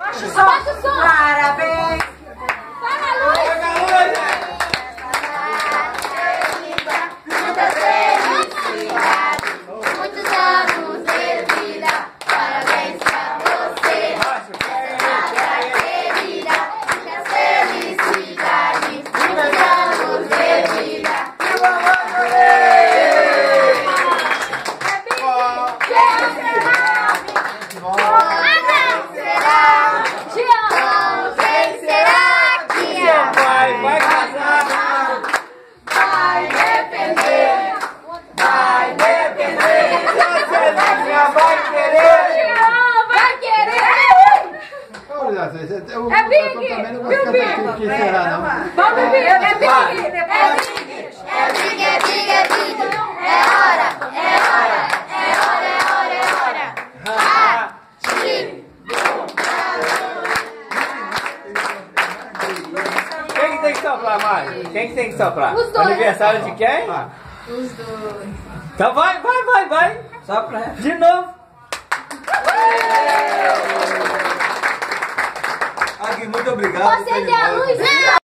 Abaixa o som. Parabéns. Para a luz. Muitas felicidades, muitos anos de vida. Parabéns pra você, essa querida. Muitas felicidades, muitos anos de vida. Vai casar. Vai depender. Vai depender. Você vai querer. Vai querer. É Big! Viu, Big? Vamos, Big! É Big! É Big! É Big! É hora! É hora! É hora! É hora! É hora! Quem que tem que soprar mais? Quem que tem que soprar? Os dois. Aniversário de quem? Os dois. Então vai. Sopra. De novo. Agui, muito obrigado. Você tem a luz?